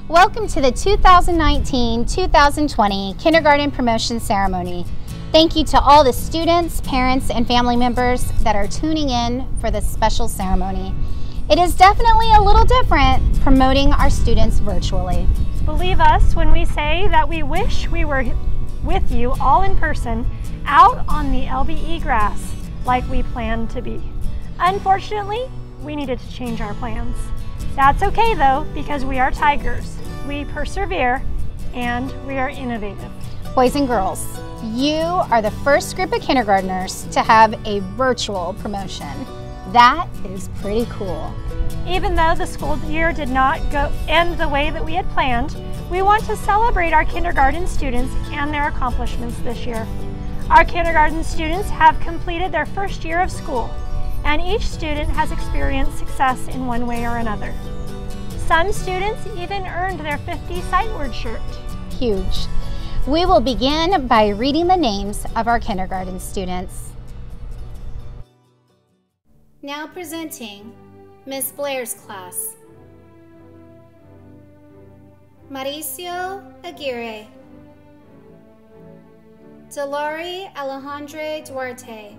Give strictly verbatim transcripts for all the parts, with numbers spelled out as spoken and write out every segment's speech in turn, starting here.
Welcome to the two thousand nineteen two thousand twenty Kindergarten Promotion Ceremony. Thank you to all the students, parents, and family members that are tuning in for this special ceremony. It is definitely a little different promoting our students virtually. Believe us when we say that we wish we were with you all in person out on the L B E grass like we planned to be. Unfortunately, we needed to change our plans. That's okay though, because we are Tigers. We persevere and we are innovative. Boys and girls, you are the first group of kindergartners to have a virtual promotion. That is pretty cool. Even though the school year did not go end the way that we had planned, we want to celebrate our kindergarten students and their accomplishments this year. Our kindergarten students have completed their first year of school, and each student has experienced success in one way or another. Some students even earned their fifty sight word shirt. Huge. We will begin by reading the names of our kindergarten students. Now presenting Miss Blair's class. Mauricio Aguirre, Delari Alejandre Duarte,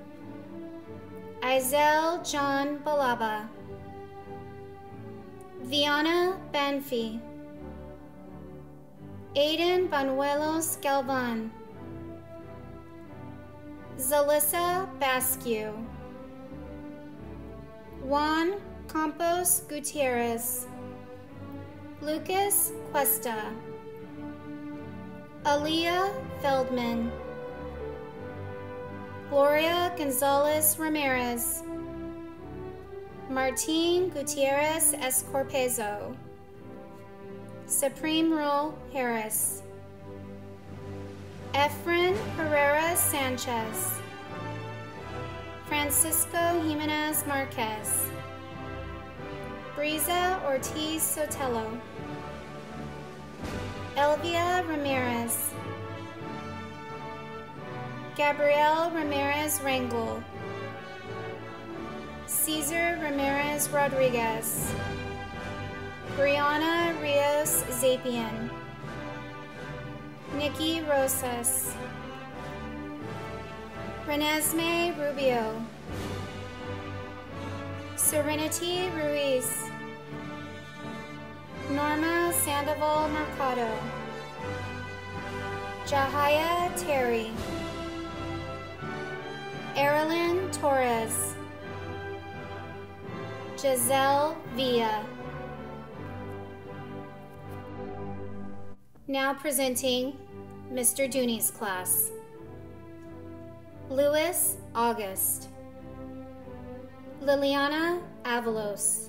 Izel John Balaba, Viana Banfi, Aiden Banuelos Galvan, Zalissa Basque, Juan Campos Gutierrez, Lucas Cuesta, Aaliyah Feldman, Gloria Gonzalez Ramirez, Martin Gutierrez Escorpezo, Supreme Rule Harris, Efren Herrera Sanchez, Francisco Jimenez Marquez, Briza Ortiz Sotelo, Elvia Ramirez, Gabriel Ramirez Rangel, Cesar Ramirez Rodriguez, Brianna Rios Zapian, Nikki Rosas, Renesme Rubio, Serenity Ruiz, Norma Sandoval Mercado, Jahaya Terry, Erilyn Torres, Giselle Villa. Now presenting Mister Dooney's class. Louis August, Liliana Avalos,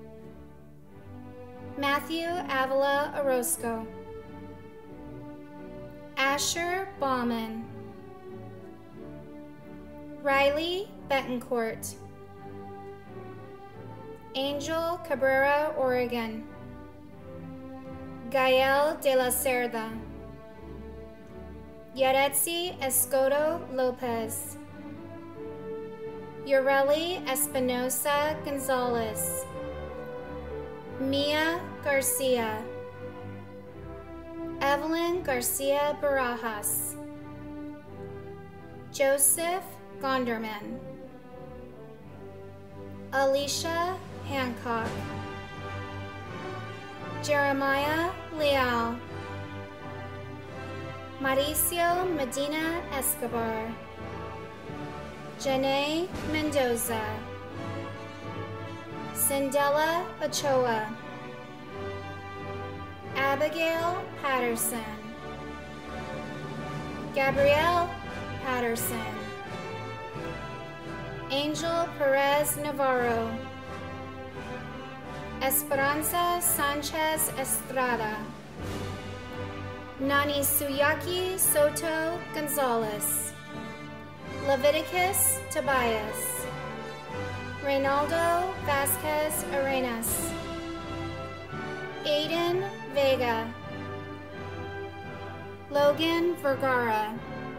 Matthew Avila Orozco, Asher Bauman, Riley Betancourt, Angel Cabrera Oregon, Gael de la Cerda, Yaretsi Escoto Lopez, Yoreli Espinosa Gonzalez, Mia Garcia, Evelyn Garcia Barajas, Joseph Gonderman, Alicia Hancock, Jeremiah Leal, Mauricio Medina Escobar, Janae Mendoza, Cindella Ochoa, Abigail Patterson, Gabrielle Patterson, Angel Perez Navarro, Esperanza Sanchez Estrada, Nani Suyaki Soto Gonzalez, Leviticus Tobias, Reynaldo Vasquez Arenas, Aiden Vega, Logan Vergara.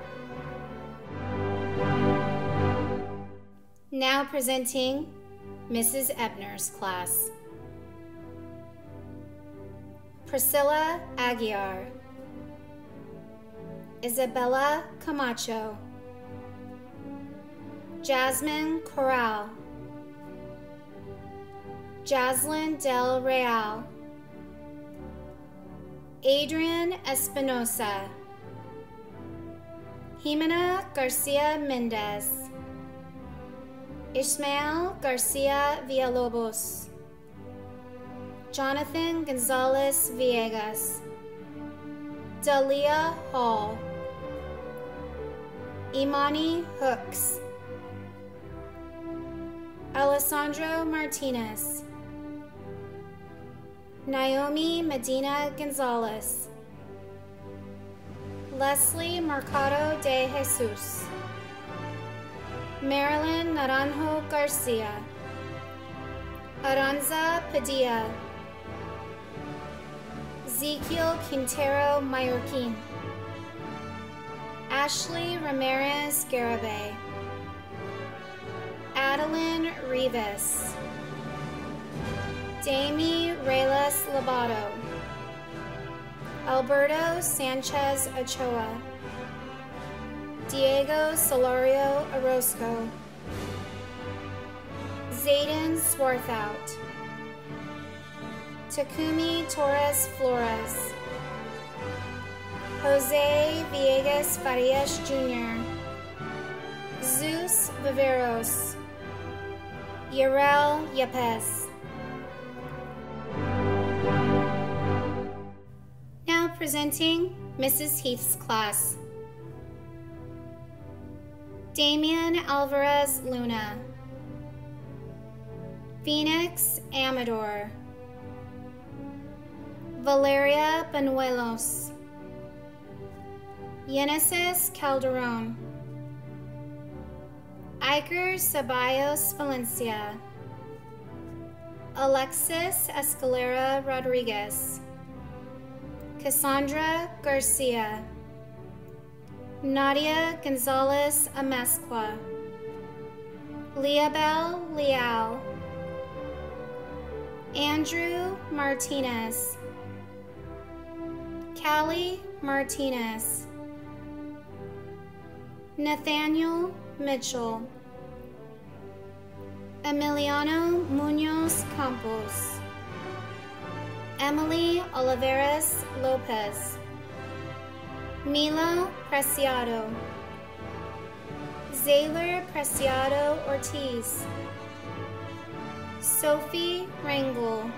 Now presenting Missus Ebner's class. Priscilla Aguiar, Isabella Camacho, Jasmine Corral, Jaslyn Del Real, Adrian Espinosa, Jimena Garcia Mendez, Ismael Garcia Villalobos, Jonathan Gonzalez Villegas, Dalia Hall, Imani Hooks, Alessandro Martinez, Naomi Medina Gonzalez, Leslie Mercado de Jesus, Marilyn Naranjo Garcia, Aranza Padilla, Ezekiel Quintero Mallorquin, Ashley Ramirez Garabay, Adeline Rivas, Dami Reyes Lobato, Alberto Sanchez Ochoa, Diego Solorio Orozco, Zayden Swarthout, Takumi Torres Flores, Jose Villegas Farias Junior, Zeus Viveros, Yarel Yepes. Now presenting Missus Heath's class. Damian Alvarez Luna, Phoenix Amador, Valeria Banuelos, Yenesis Calderon, Iker Ceballos Valencia, Alexis Escalera Rodriguez, Cassandra Garcia, Nadia Gonzalez Amezcua, Liabel Leal, Andrew Martinez, Callie Martinez, Nathaniel Mitchell, Emiliano Munoz Campos, Emily Oliveras Lopez, Mila Preciado, Zayler Preciado Ortiz, Sophie Rangel,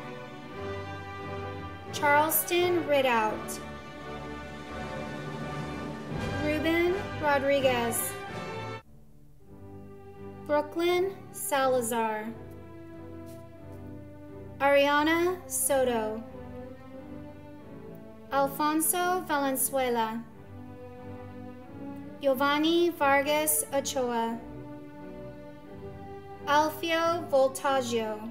Charleston Ridout, Ruben Rodriguez, Brooklyn Salazar, Ariana Soto, Alfonso Valenzuela, Giovanni Vargas Ochoa, Alfio Voltaggio.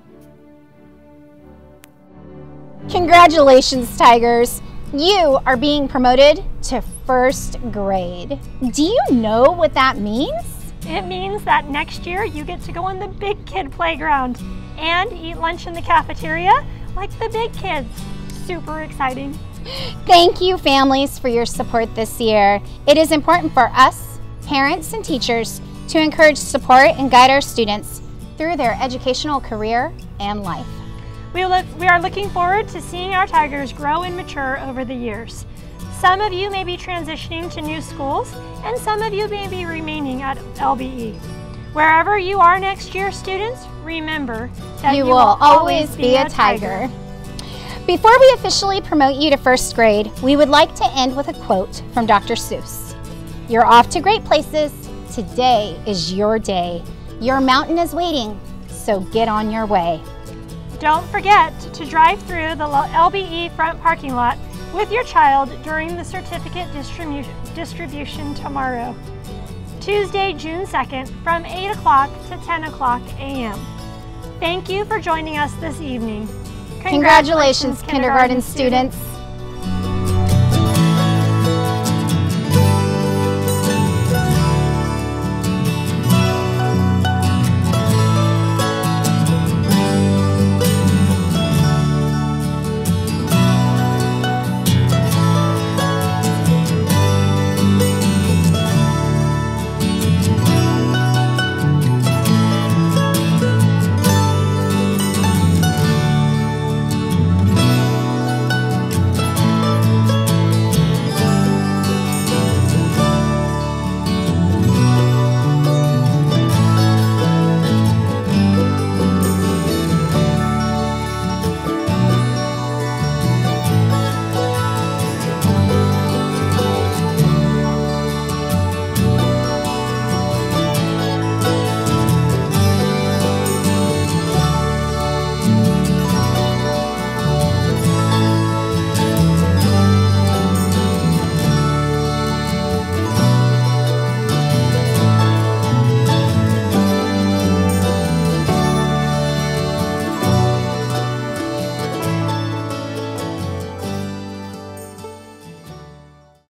Congratulations, Tigers! You are being promoted to first grade. Do you know what that means? It means that next year you get to go on the big kid playground and eat lunch in the cafeteria like the big kids. Super exciting. Thank you, families, for your support this year. It is important for us, parents and teachers, to encourage, support, and guide our students through their educational career and life. We, look, we are looking forward to seeing our Tigers grow and mature over the years. Some of you may be transitioning to new schools, and some of you may be remaining at L B E. Wherever you are next year, students, remember that you, you will always always be a tiger. Before we officially promote you to first grade, we would like to end with a quote from Doctor Seuss. You're off to great places. Today is your day. Your mountain is waiting, so get on your way. Don't forget to drive through the L B E front parking lot with your child during the certificate distribu distribution tomorrow, Tuesday, June second, from eight o'clock to ten o'clock a m Thank you for joining us this evening. Congratulations, Congratulations kindergarten, kindergarten students. students.